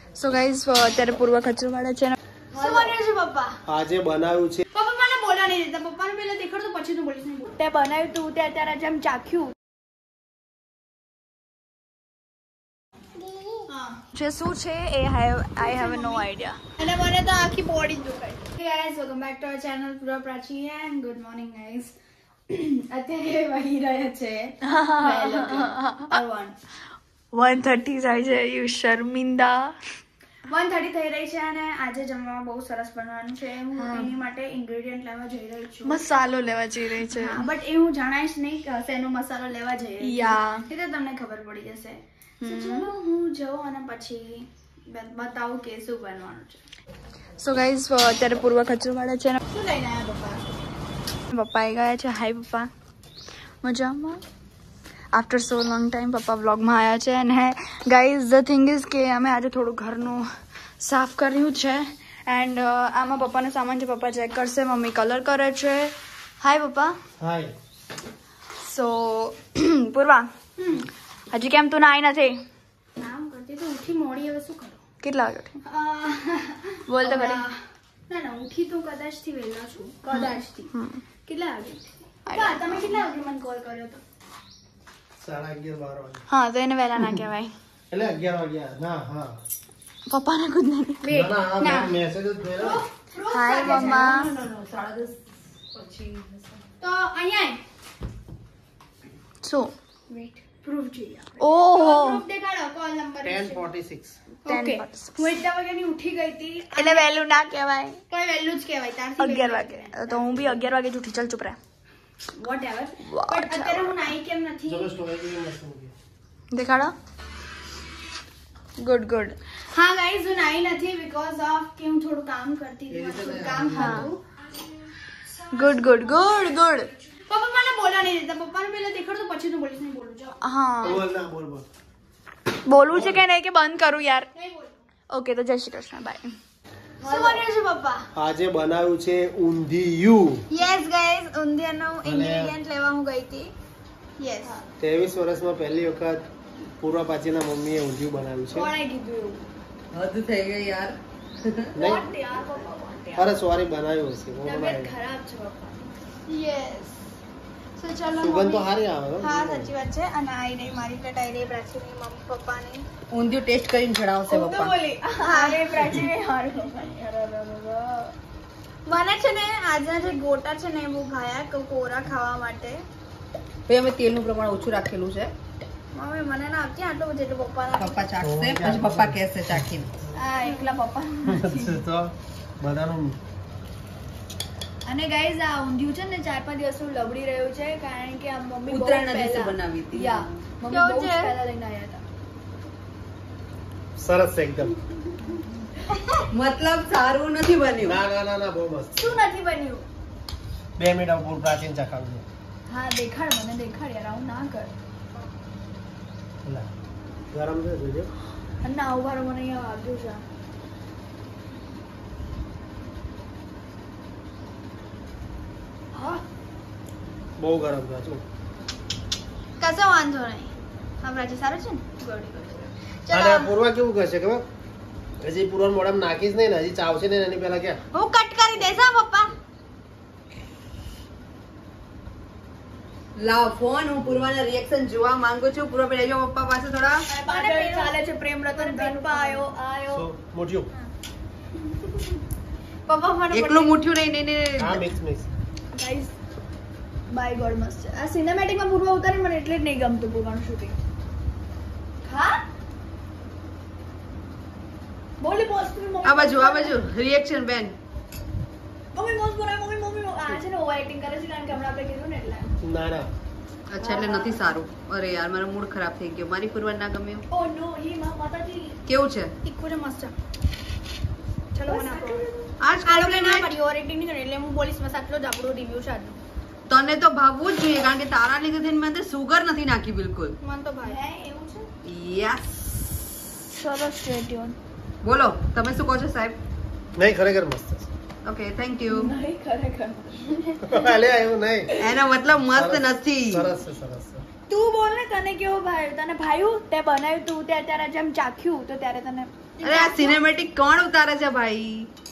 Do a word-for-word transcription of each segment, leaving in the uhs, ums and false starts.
So guys અત્યારે પૂર્વ કચરો વાળા છે. શું બન્યું છે પપ્પા? આજે બનાવ્યું છે. પપ્પા મને બોલા નહીં દેતા. પપ્પાને પહેલા દેખાડ તો પછી તું બોલીશ નહીં. તે બનાવ્યું તું તે અત્યારે જેમ ચાખ્યું જે શું છે એ આઈ હેવ નો આઈડિયા. અને મને તો આખી બોડી દુખાય. Hey guys, welcome back to our channel Purva Prachi and good morning guys. અત્યારે વાગી રહ્યા છે વન થર્ટી થાય છે. યુ શર્મિંદા. વન થર્ટી થઈ રહી છે અને આજે જમવામાં બહુ સરસ બનવાનું છે. હું એની માટે ઇન્ગ્રેડિયન્ટ લેવા જઈ રહી છું. મસાલો લેવા જઈ રહી છે. બટ એ હું જણાઈશ નહીં કે શેનો મસાલો લેવા જઈ રહી છું. યા એ તો તમને ખબર પડી જશે. તો ચલો હું જાઉં અને પછી બતાવું કે શું બનવાનું છે. સો ગાઈઝ અત્યારે પૂર્વ કચરો વાળા છે. શું લઈને આવ્યા પપ્પા? પપ્પા આવી ગયા છે. હાય પપ્પા, મજામાં? આફ્ટર સો લોંગ ટાઈમ પપ્પા વ્લોગમાં આવ્યા છે. અને ગાઈઝ ધ થિંગ ઇઝ કે અમે આજે થોડું ઘરનું સાફ કર્યું છે. એન્ડ આમાં પપ્પાનો સામાન છે. પપ્પા ચેક કરશે, મમ્મી કલર કરે છે. હાય પપ્પા. હાય. સો પૂર્વા, હજી કેમ તું નાઈ નથી? કામ કરતી તો ઉઠી મોડી, હવે શું કરું? કેટલા વાગે? બોલ તો ખરી. ના ના, ઉઠી તો કદાચ થી વહેલા છું. કદાચ થી. કેટલા વાગે? પપ્પા તમે કેટલા વાગે મને કોલ કર્યો તો? સાડા અગિયાર બાર વાગે. હા તો એને વહેલા ના કહેવાય. એટલે અગિયાર વાગ્યા. ના હા. પપ્પાને ખુદ નહીં. ના ના, મેસેજ જ થયો. હાય મમ્મા. તો અહીંયા શું? વેઇટ, પ્રૂફ જોઈએ. ઓહો, પ્રૂફ દેખાડો. Call number ten forty six. Okay. હું એટલા વાગ્યાની ઉઠી ગઈ હતી. એટલે વહેલું ના કહેવાય. કોઈ વહેલું જ કહેવાય. ત્યારથી અગિયાર વાગે તો હું બી અગિયાર વાગે જ ઉઠી. ચાલ ચૂપ રહે. વોટએવર. બટ અત્યારે હું નાઈ કેમ નથી? ચલો સ્ટોરી કેવી મસ્ત મૂકી. દેખાડો. Good good. હા ગાઈઝ, હું નાઈ નથી બીકોઝ ઓફ કે હું થોડું કામ કરતી હતી. થોડું કામ હતું. Good good good good. પપ્પા મને બોલા નહીં દેતા. પપ્પાને પહેલા દેખાડ તો પછી તું બોલીશ નહીં. બોલું જાઓ. હા બોલ ના બોલ બોલ. બોલવું છે કે નહીં કે બંધ કરું યાર? નહીં બોલું. ઓકે તો જય શ્રી કૃષ્ણ, બાય. શું બન્યું છે પપ્પા? આજે બનાવ્યું છે ઊંધિયું. યસ ગાઈઝ, ઊંધિયાનો ઇન્ગ્રેડિયન્ટ લેવા હું ગઈ હતી. યસ. ત્રેવીસ વર્ષમાં પહેલી વખત પૂર્વ પાચીના મમ્મીએ ઊંધિયું બનાવ્યું છે. કોણે કીધું એવું? હદ થઈ ગઈ યાર. નહીં? વોટ યાર પપ્પા, વોટ યાર. અરે સોરી, બનાવ્યું હશે. હું તબિયત બનાવ્યું. ખરાબ છે પપ્પા. યસ. સો ચલો. સુગંધ તો સારી આવે. હા સાચી વાત છે. અને આઈ રહી મારી પ્લેટ, આઈ રહી પ્રાચીની મમ્મી પપ્પાની. ઊંધિયું ટેસ્ટ કરીને જણાવશે હું તો પપ્પા. બોલી. હા રે પ્રાચીની હારું. મને છે ને આજના જે ગોટા છે ને એ બહુ ખાયા કોરા ખાવા માટે. ભાઈ અમે તેલનું પ્રમાણ ઓછું રાખેલું છે. મમ્મી મને ના આવતી આટલું બધું, એટલે પપ્પાના. પપ્પા ચાખશે પછી પપ્પા કહેશે ચાખીને. હા એકલા પપ્પા. તો બધાનું. અને ગાઈઝ આ ઊંધિયું છે ને ચાર પાંચ દિવસ લબડી રહ્યું છે કારણ કે આ મમ્મી બહુ ઉત્તરાયણના દિવસે પહેલા બનાવી હતી. યા મમ્મી બહુ જ પહેલા લઈને આવ્યા હતા. સરસ છે એકદમ. મતલબ સારું નથી બન્યું. ના ના ના ના, બહુ મસ્ત. શું નથી બન્યું? બે મિનિટ પૂર પ્રાચીન ચખાવજો. હા દેખાડ, મને દેખાડ યાર, આવું ના કર. લા, ગરમ છે જોજો. અને ના ઉભારો, મને અહીંયા વાગ્યું છે. હા બહુ ગરમ છે. શું કશો વાંધો નહીં. હા પ્રાચી સારું છે ને? Good good. અને ચલો પૂર્વા કેવું કરશે ખબર? હજી પૂર્વા મોઢામાં નાખીશ નહીં ને, હજી ચાવશે ને એની પહેલા ક્યાં હું કટ કરી દઈશ હા પપ્પા. લાવ ફોન, હું પૂર્વાના રિએક્શન જોવા માંગુ છું. પૂર્વા પેલા જો પપ્પા પાસે થોડા. પાછળ ચાલે છે પ્રેમ રતન ધનપા આયો આયો. સો મોઢિયું. પપ્પા મને એકલું મુઠ્ઠું નહીં નહીં નહીં. હા mix mix. Guys by god મસ્ત છે. આ સિનેમેટિકમાં પૂર્વ ઉતારી મને એટલે જ નહીં ગમતું પૂર્વાનું શૂટિંગ. હા બોલી બોસ મમ્મી. આ બાજુ આ બાજુ રિએક્શન બેન. મમ્મી બોસ બોલાય મમ્મી મમ્મી. આ છે ને ઓવર એક્ટિંગ કરે છે કારણ કે હમણાં આપણે કીધું ને એટલે. ના ના. અચ્છા એટલે નથી સારું. અરે યાર મારો મૂડ ખરાબ થઈ ગયો. મારી પૂર્વા ના ગમ્યું. ઓ નો હી મા માતાજી. કેવું છે? ઈકો ને મસ્ત છે. ચલો મને આપો. આજ આ લોકો ના પડી ઓવર એક્ટિંગ નહીં કરે એટલે હું બોલીશ બસ આટલો જ આપણો રિવ્યુ છે આજનો. તને તો ભાવવું જ જોઈએ કારણ કે તારા લીધે થઈને મેં અંદર સુગર નથી નાખી બિલકુલ. મન તો ભાઈ એવું છે. યસ. સરસ છે ટ્યુન. બોલો તમે શું કહો છો સાહેબ? નહીં ખરેખર મસ્ત છે. Okay thank you. નહીં ખરેખર. અલે એવું નહીં. એનો મતલબ મસ્ત નથી. સરસ છે સરસ છે. તું બોલ ને તને કેવો ભાઈ તને ભાયું તે બનાવ્યું તું તે અત્યારે જેમ ચાખ્યું તો ત્યારે તને અરે આ સિનેમેટિક કોણ ઉતારે છે ભાઈ?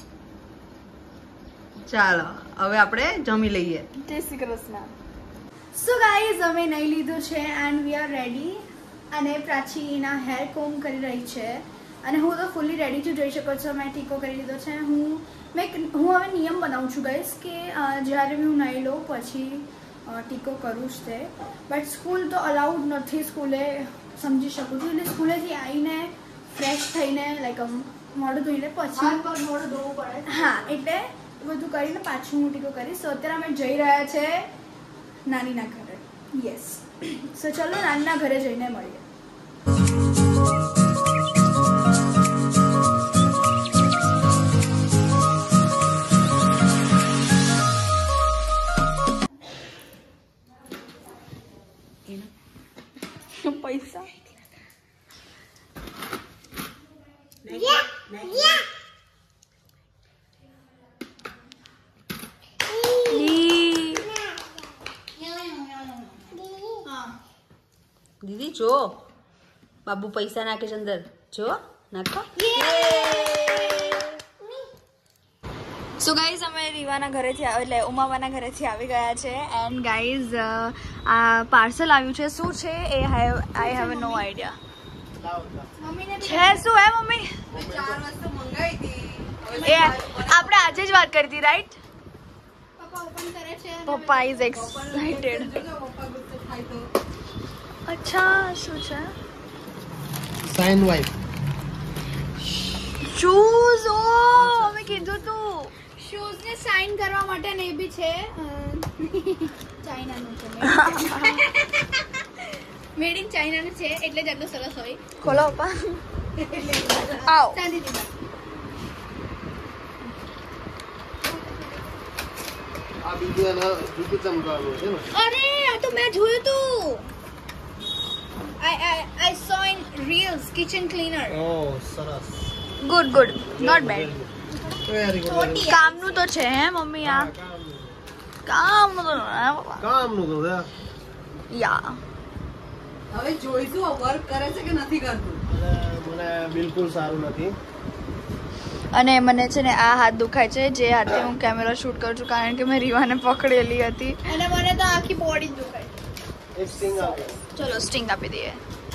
ચાલો હવે આપણે જમી લઈએ. જય શ્રી કૃષ્ણ. સો ગાઈઝ અમે નહીં લીધું છે એન્ડ વી આર રેડી. અને પ્રાચી એના હેર કોમ કરી રહી છે અને હું તો ફૂલી રેડી છું. જોઈ શકો છો મેં ટીકો કરી લીધો છે. હું મેં હું હવે નિયમ બનાવું છું ગાઈઝ કે જ્યારે બી હું નહીં લઉં પછી ટીકો કરું જ તે. બટ સ્કૂલ તો અલાઉડ નથી. સ્કૂલે સમજી શકું છું એટલે સ્કૂલેથી આવીને ફ્રેશ થઈને લાઈક મોઢું ધોઈને પછી મોઢું ધોવું પડે. હા એટલે બધું કરીને પાછું હું ટીકો કરીશ. તો અત્યારે અમે જઈ રહ્યા છે નાનીના ઘરે. યસ. સો ચલો નાનીના ઘરે જઈને મળીએ. પૈસા દીદી જો બાબુ પૈસા નાખે છે અંદર. જો નાખો. સો ગાઈઝ અમે રીવાના ઘરેથી એટલે ઉમાવાના ઘરેથી આવી ગયા છે એન્ડ ગાઈઝ આ પાર્સલ આવ્યું છે. શું છે એ have I have no idea છે. શું હે મમ્મી? ચાર વસ્તુ મંગાવી હતી. એ આપણે આજે જ વાત કરી હતી રાઈટ? પપ્પા ઓપન કરે છે. પપ્પા ઇઝ એક્સાઇટેડ. અચ્છા શું છે? Sign wife shoes. ઓ અમે કીધું તું શૂઝ ને સાઇન કરવા માટે ને એ બી છે ચાઇનાનું છે. મેડ ઇન ચાઇનાનું છે એટલે જ આટલું સરસ હોય. ખોલો પપ્પા. આવ શાંતિથી. આ બીજું એના જૂતું ચમકાવવાનું છે ને. અરે આ તો મેં જોયું તું. I I I saw in reels kitchen cleaner. ઓહ સરસ. Good good not bad. Very good. કામનું તો છે હે મમ્મી? આ કામનું તો હે પપ્પા? કામનું તો છે. યા હવે જોઈશું વર્ક કરે છે કે નથી કરતું. અને મને બિલકુલ સારું નથી. અને મને છે ને આ હાથ દુખાય છે જે હાથે હું કેમેરા શૂટ કરું છું કારણ કે મેં રીવાને પકડેલી હતી. અને મને તો આખી બોડી જ દુખાય. એક સ્ટિંગ આપો. ચલો સ્ટિંગ આપી દઈએ.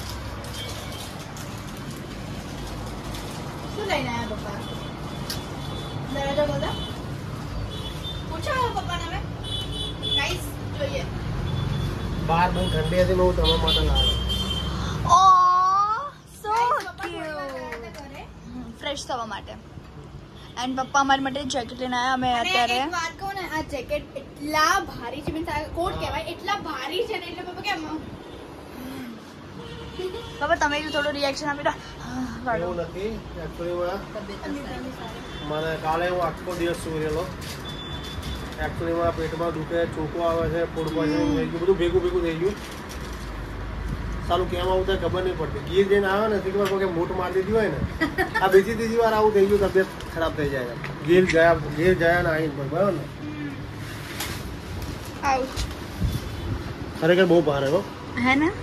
શું લઈને આયા પપ્પા? દરવાજો ખોલો. પૂછો પપ્પાને હવે. ગાઈસ જોઈએ. બહાર બહુ ઠંડી હતી, હું તમારા માટે લાવ્યો. ઓ સો Guys, પપ્પા થોડી વાર ગયા ક્યુટ. હતા ઘરે. ફ્રેશ થવા માટે. એન્ડ પપ્પા અમારી માટે જેકેટ લઈને આવ્યા. અમે અને અત્યારે એક વાત કહું ને, આ જેકેટ એટલા ભારી છે, મીન્સ આ કોટ કહેવાય, એટલા ભારી છે ને એટલે પપ્પા કેમ બાબા તમે બી થોડું રિએક્શન આપી દો. એવું નથી એકચ્યુઅલીમાં મને કાલે હું આખો દિવસ સૂરેલો. એકચ્યુઅલીમાં પેટમાં દુખે, ચોકો આવે છે, ફૂડ પોઈઝનિંગ થઈ ગયું, બધું ભેગું ભેગું થઈ ગયું. સારું કેમ આવું થાય ખબર નહીં પડતી. ગીર જઈને આવે ને ખબર કે મૂઠ મારી દીધી હોય ને, આ બીજી ત્રીજી વાર આવું થઈ ગયું, તબિયત ખરાબ થઈ જાય. ગીર ગયા ગીર ગયા ને આવીને બરાબર ને આઉટ. ખરેખર બહુ ભારે હો. હે ને?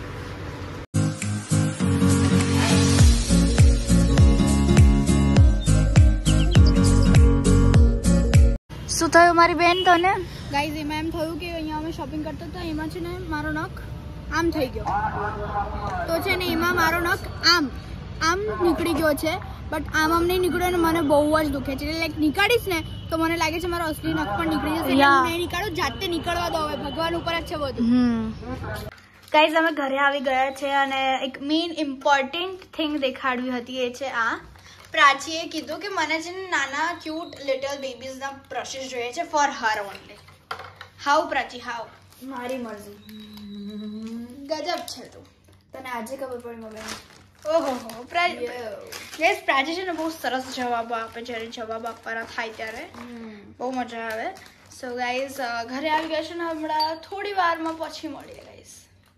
શું થયું મારી બેન તને? ગાઈઝ એમાં એમ થયું કે અહીંયા અમે શોપિંગ કરતા હતા, એમાં છે ને મારો નખ આમ થઈ ગયો. તો છે ને એમાં મારો નખ આમ આમ નીકળી ગયો છે, બટ આમ આમ નહીં નીકળ્યો ને મને બહુ જ દુખે છે. એટલે લાઈક નીકાળીશ ને તો મને લાગે છે મારો અસલી નખ પણ નીકળી જશે. એટલે હું નહીં નીકાળું, જાતે નીકળવા દો. હવે ભગવાન ઉપર જ છે બધું. હમ ગાઈઝ અમે ઘરે આવી ગયા છે અને એક મેઇન ઇમ્પોર્ટન્ટ થિંગ દેખાડવી હતી. એ છે આ પ્રાચીએ કીધું કે મને છે ને નાના ક્યુટ લિટલ બેબીઝના બ્રશિસ જોઈએ છે for her only. How Prachi how? મારી મરજી. ગજબ છે તું. તને આજે ખબર પડી મમ્મી? ઓહો હો પ્રાચી ગાઈઝ પ્રાચી છે ને બહુ સરસ જવાબ આપે જ્યારે જવાબ આપવાના થાય ત્યારે બહુ મજા આવે. સો ગાઈઝ ઘરે આવી ગયા છે ને હમણાં થોડી વારમાં પછી મળીએ guys.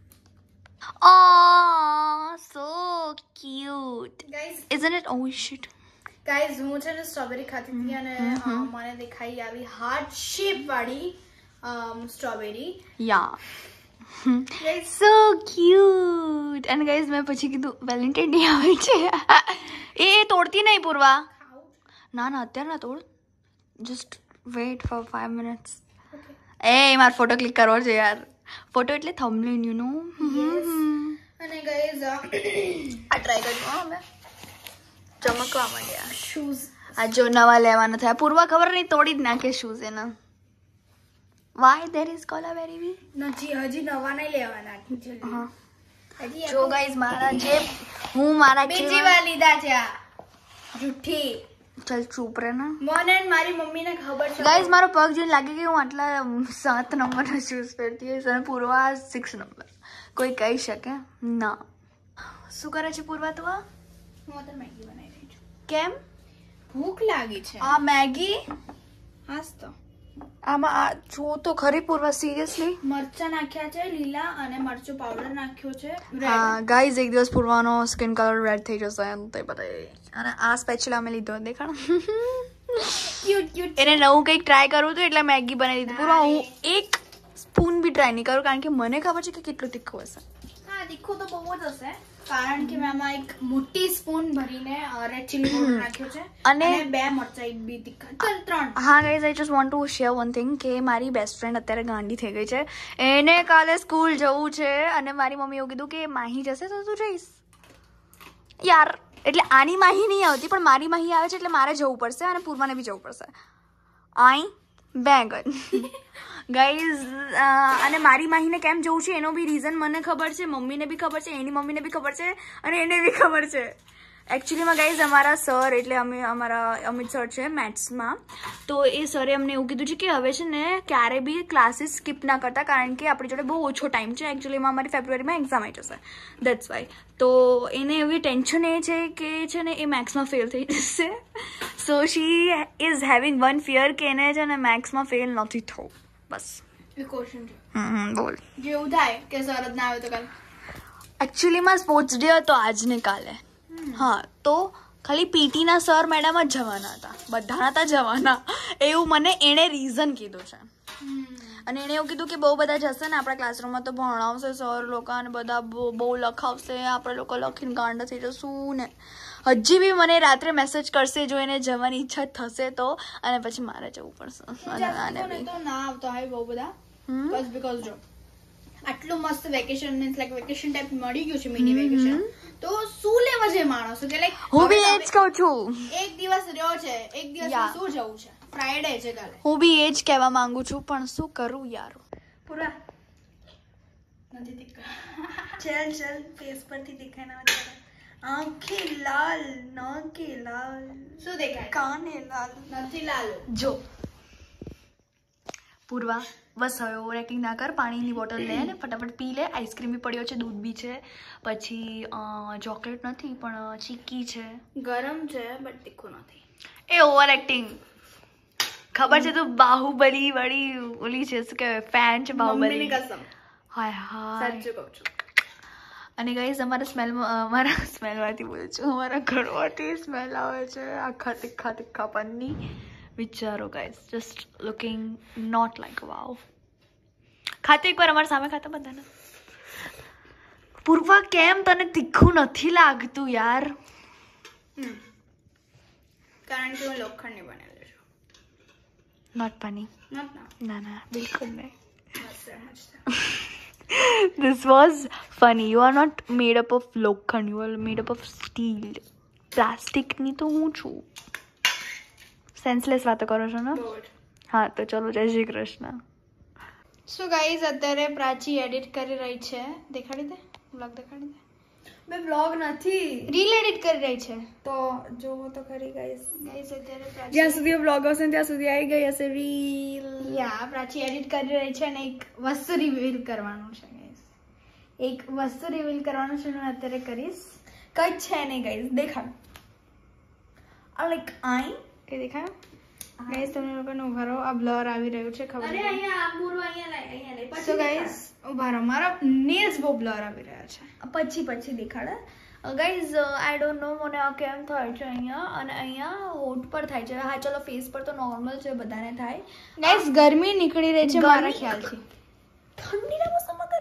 Oh, so cute. Guys Isn't it? Oh shit. Guys હું છે ને સ્ટ્રોબેરી ખાતી હતી અને અ, મને દેખાઈ આવી હાર્ટ શેપ વાળી strawberry. Yeah. So cute. And guys મેં પછી કીધું વેલેન્ટાઇન ડે આવે છે. એ તોડતી નહીં પૂર્વા. ના ના અત્યારે ના તોડ. Just wait for five minutes. એ મારો ફોટો ક્લિક કરવો છે યાર. ફોટો એટલે થંબનેલ યુ નો. અને ગાઈઝ આ ટ્રાય કર્યું અમે ચમકવા માંડ્યા શૂઝ. આ જો નવા લેવાના થયા. પૂર્વા ખબર નહીં તોડી જ નાખે શૂઝ એના. વાય ધેર ઇઝ કોલાવેરી વી. નથી હજી નવા નહીં લેવાના. હા હજી જો ગાઈઝ મારા જે હું મારા બીજી વાર લીધા છે આ જુઠ્ઠી. ચલ ચૂપ રહે ને. મને અને મારી મમ્મીને ખબર છે. ગાઈઝ મારો પગ જોઈને લાગે કે હું આટલા સાત નંબરના શૂઝ પહેરતી હોઈશ અને પૂર્વા સિક્સ નંબર. કોઈ કહી શકે ના. શું કરે છે પૂર્વા તું? હું તો મેગી બનાવી રહી છું. કેમ? ભૂખ લાગી છે. આ મેગી હાસ તો આમાં આ જો તો ખરી પૂર્વા સિરિયસલી. મરચા નાખ્યા છે લીલા અને મરચું પાવડર નાખ્યો છે. હા ગાઈઝ એક દિવસ પૂર્વાનો સ્કિન કલર રેડ થઈ જશે એમ તે બતાવી. અને આ સ્પેચ્યુલા અમે લીધો દેખાડો. Cute cute. એને નવું કંઈક ટ્રાય કરવું હતું એટલે મેગી બનાવી દીધી. પૂર્વા હું એક સ્પૂન બી ટ્રાય નહીં કરું કારણ કે મને ખબર છે કે કેટલું તીખું હશે. હા તીખું તો બહુ જ હશે કારણ કે મેં આમાં એક મોટી સ્પૂન ભરીને રેડ ચીલી પાવડર નાખ્યો છે અને બે મરચા એક બી તીખા ત્રણ. હા guys I just want to share one thing કે મારી બેસ્ટ ફ્રેન્ડ અત્યારે ગાંડી થઈ ગઈ છે. એને કાલે સ્કૂલ જવું છે અને મારી મમ્મી એવું કીધું કે માહી જશે તો તું જઈશ યાર. એટલે આની માહી નહીં આવતી પણ મારી માહી આવે છે એટલે મારે જવું પડશે અને પૂર્વાને બી જવું પડશે. I began guys. અને મારી માહીને કેમ જવું છે એનો બી રીઝન મને ખબર છે, મમ્મીને બી ખબર છે, એની મમ્મીને બી ખબર છે અને એને બી ખબર છે. એકચ્યુઅલીમાં ગાઈઝ અમારા સર એટલે અમે અમારા અમિત સર છે મેથ્સમાં, તો એ સરે અમને એવું કીધું છે કે હવે છે ને ક્યારે બી ક્લાસીસ સ્કીપ ના કરતા કારણ કે આપણી જોડે બહુ ઓછો ટાઈમ છે. એકચ્યુઅલીમાં અમારી ફેબ્રુઆરીમાં એક્ઝામ આવી જશે દેટ્સ વાય. તો એને એવી ટેન્શન એ છે કે છે ને એ મેથ્સમાં ફેલ થઈ જશે. So she is having one fear કે એને છે ને મેથ્સમાં ફેલ નથી થવું બસ. એ ક્વેશ્ચન છે. હમ બોલ. જેવું થાય કે સર જ ના આવે તો કાલે. એકચ્યુઅલીમાં સ્પોર્ટ્સ ડે હતો આજને કાલે. હા તો ખાલી પીટીના સર મેડમ જ જવાના હતા, બધા નતા જવાના એવું મને એણે રીઝન કીધું છે. અને એણે એવું કીધું કે બહુ બધા જશે ને આપણા ક્લાસરૂમમાં તો ભણાવશે સર લોકો અને બધા બહુ લખાવશે, આપણે લોકો લખીને ગાંડા થઈ જશું ને. હજી બી મને રાત્રે મેસેજ કરશે જો એને જવાની ઈચ્છા થશે તો, અને પછી મારે જવું પડશે. અને તો ના આવતો હોય બહુ બધા બસ બીકોઝ જો આટલું મસ્ત vacation means like vacation type મળી ગયું છે મિની વેકેશન, તો શું લેવા છે માણસો કે લાઈક હું બી એ જ કહું છું. એક દિવસ રહ્યો છે, એક દિવસ શું જવું છે, ફ્રાઈડે છે કાલે. હું બી એ જ કહેવા માંગુ છું પણ શું કરું યાર. પૂરા નથી દીકરા. ચલ ચલ ફેસ પરથી દેખાય ના વધારે. આંખે લાલ નાકે લાલ શું દેખાય? કાને લાલ નથી લાલ. જો પૂર્વા બસ હવે ઓવર એક્ટિંગ ના કર. પાણીની બોટલ લે ને ફટાફટ પી લે. આઈસ્ક્રીમ બી પડ્યો છે, દૂધ બી છે, પછી ચોકલેટ નથી પણ ચીકી છે, ગરમ છે બટ તીખું નથી. એ ઓવર એક્ટિંગ ખબર છે તું બાહુબલી વાળી ઓલી છે શું કે ફેન છે બાહુબલી. કસમ હાય હાય સાચું કહું છું. અને ગાઈઝ અમારા સ્મેલમાં અમારા સ્મેલમાંથી બોલું છું અમારા ઘરમાંથી સ્મેલ આવે છે આખા તીખા તીખા પનની. વિચારો guys, just looking not like wow. ખાતે એકવાર અમારા સામે ખાતા બધાને. પૂર્વા કેમ તને તીખું નથી લાગતું યાર? કારણ કે હું લોખંડની બનેલી છું. નોટ પાની. નોટ ના ના ના બિલકુલ નહીં. મસ્ત This was funny. You are not made up of લોખંડ, you are made up of steel. પ્લાસ્ટિકની તો હું છું. સેન્સલેસ વાતો કરો છો ને? હા તો ચલો જય શ્રી કૃષ્ણ. સો ગાઈઝ અત્યારે પ્રાચી એડિટ કરી રહી છે. દેખાડી દે વ્લોગ, દેખાડી દે. બે વ્લોગ નથી, રીલ એડિટ કરી રહી છે. તો જોવો તો ખરી ગાઈઝ. ગાઈઝ અત્યારે પ્રાચી જ્યાં સુધી વ્લોગ હશે ત્યાં સુધી આવી ગઈ હશે રીલ. યા પ્રાચી એડિટ કરી રહી છે અને એક વસ્તુ રિવીલ કરવાનું છે ગાઈઝ. એક વસ્તુ રિવીલ કરવાનું છે હું અત્યારે કરીશ. કઈ છે નહીં ગાઈઝ, દેખાડો. આ લાઈક આઈ કે દેખાયો ગાઈઝ? તમને લોકોને ઉભા રહો, આ બ્લર આવી રહ્યું છે ખબર? અરે અહીંયા આ પૂરો અહીંયા લાઈ અહીંયા લઈ પછી. સો ગાઈઝ ઉભા રહો, મારા નેલ્સ બહુ બ્લર આવી રહ્યા છે. પછી પછી દેખાડે ગાઈઝ. આઈ ડોન્ટ નો મને આ કેમ થાય છે અહીંયા અને અહીંયા હોઠ પર થાય છે. હા ચલો ફેસ પર તો નોર્મલ છે, બધાને થાય. ગાઈઝ ગરમી નીકળી રહી છે મારા ખ્યાલથી. ઠંડીના મોસમમાં ગરમી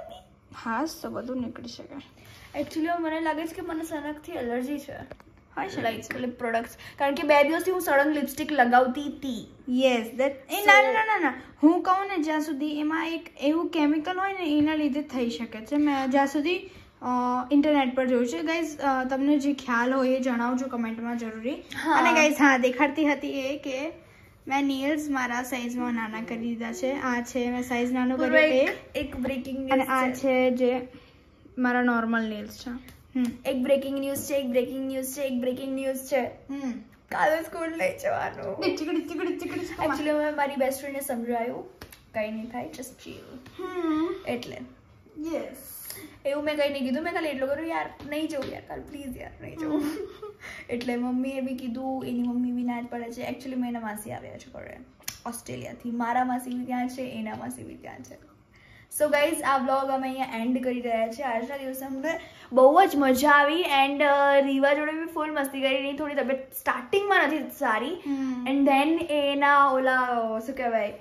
હા તો બધું નીકળી શકે. એકચ્યુઅલી મને લાગે છે કે મને સનકથી એલર્જી છે. હા છે લાઈક લિપ પ્રોડક્ટ્સ, કારણ કે બે દિવસથી હું સળંગ લિપસ્ટિક લગાવતી હતી. યસ દેટ એ ના ના ના ના હું કહું ને જ્યાં સુધી એમાં એક એવું કેમિકલ હોય ને એના લીધે થઈ શકે છે. મેં જ્યાં સુધી ઇન્ટરનેટ પર જોયું છે. ગાઈઝ તમને જે ખ્યાલ હોય એ જણાવજો કમેન્ટમાં જરૂરી. અને ગાઈઝ હા દેખાડતી હતી એ કે મેં નેલ્સ મારા સાઇઝમાં નાના કરી દીધા છે. આ છે મેં સાઇઝ નાનો કર્યો એક બ્રેકિંગ અને આ છે જે મારા નોર્મલ નેલ્સ છે. એક બ્રેકિંગ ન્યૂઝ છે, એક બ્રેકિંગ ન્યૂઝ છે, એક બ્રેકિંગ ન્યૂઝ છે. કાલે સ્કૂલ લઈ જવાનું. એકચ્યુઅલી મેં મારી બેસ્ટ ફ્રેન્ડને સમજાયું કંઈ નહીં થાય, જસ્ટ ચીલ. એટલે યસ એવું મેં કંઈ નહીં કીધું, મેં ખાલી એટલું કર્યું યાર નહીં જવું યાર કાલ પ્લીઝ યાર નહીં જવું. એટલે મમ્મીએ બી કીધું, એની મમ્મી બી ના જ પડે છે. એકચ્યુઅલી મેં એના માસી આવ્યા છે ઘરે ઓસ્ટ્રેલિયાથી. મારા માસી બી ત્યાં છે, એના માસી બી ત્યાં છે. સો ગાઈઝ આ વ્લોગ અમે અહીંયા એન્ડ કરી રહ્યા છીએ. આજના દિવસે અમને બહુ જ મજા આવી એન્ડ રીવા જોડે બી ફૂલ મસ્તી કરી. એની થોડી તબિયત સ્ટાર્ટિંગમાં નથી સારી એન્ડ ધેન એના ઓલા શું કહેવાય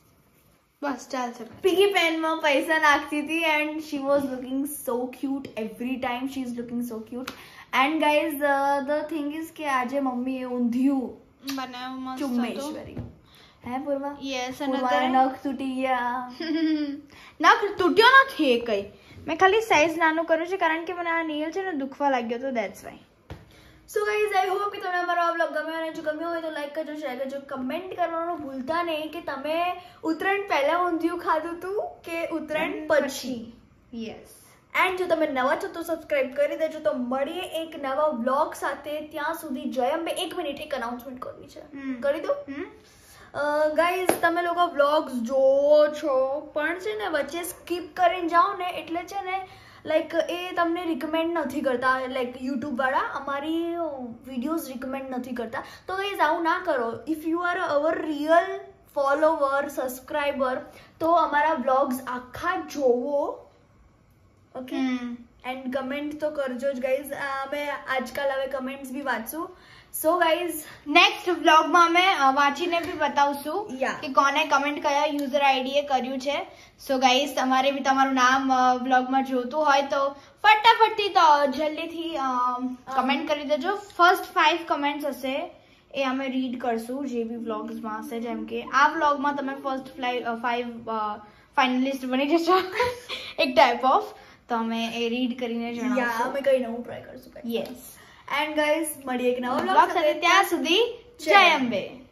બસ ચાલશે. પિગી પેનમાં પૈસા નાખતી હતી and she was looking so cute every time. She is looking so cute. And guys the thing is કે આજે મમ્મીએ ઊંધિયું બનાવ્યું ચુમ્મેશ્વરી. હે પૂર્વા? યસ. નખ તૂટી ગયા. નખ તૂટ્યો નથી એ કઈ, મેં ખાલી સાઈઝ નાનું કર્યું છે કારણ કે મને આ નેલ છે ને દુખવા લાગ્યો તો that's why. So guys I hope કે તમને અમારો આ વ્લોગ ગમ્યો અને જો ગમ્યો હોય તો લાઈક કરજો, શેર કરજો, કમેન્ટ કરવાનું ભૂલતા નહીં કે તમે ઉત્તરાયણ પહેલા ઊંધિયું ખાધું હતું કે ઉત્તરાયણ પછી. યસ. એન્ડ જો તમે નવા છો તો સબસ્ક્રાઇબ કરી દેજો. તો મળીએ એક નવા વ્લોગ સાથે. ત્યાં સુધી જય અંબે. એક મિનિટ એક અનાઉન્સમેન્ટ કરવી છે, કરી દો. ગાઈઝ તમે લોકો વ્લોગ્સ જોવો છો પણ છે ને વચ્ચે સ્કીપ કરીને જાઓ ને એટલે છે ને લાઈક એ તમને રિકમેન્ડ નથી કરતા. લાઈક યુટ્યુબવાળા અમારી વિડીયોઝ રિકમેન્ડ નથી કરતા. તો ગાઈઝ આવું ના કરો. If you are our real follower subscriber તો અમારા વ્લોગ્સ આખા જોવો. ઓકે એન્ડ કમેન્ટ તો કરજો જ ગાઈઝ. અમે આજકાલ હવે કમેન્ટ્સ બી વાંચશું. સો ગાઈઝ નેક્સ્ટ વ્લોગમાં અમે વાંચીને બી બતાવશું Yeah. કે કોને કમેન્ટ કયા યુઝર આઈડીએ કર્યું છે. સો ગાઈઝ તમારે બી તમારું નામ વ્લોગમાં જોતું હોય તો ફટાફટથી તો જલ્દીથી કમેન્ટ કરી દેજો. ફર્સ્ટ ફાઈવ કમેન્ટ્સ હશે એ અમે રીડ કરશું જે બી વ્લોગ્સમાં હશે. જેમ કે આ વ્લોગમાં તમે ફર્સ્ટ ફાઈવ ફાઇનલિસ્ટ બની જશો એક ટાઈપ ઓફ. તો અમે એ રીડ કરીને જણાવશું. અમે કઈ નવું ટ્રાય કરશું. યસ. એન્ડ ગાઈઝ મળીએ એક નવા વ્લોગ સાથે. ત્યાં સુધી જય અંબે.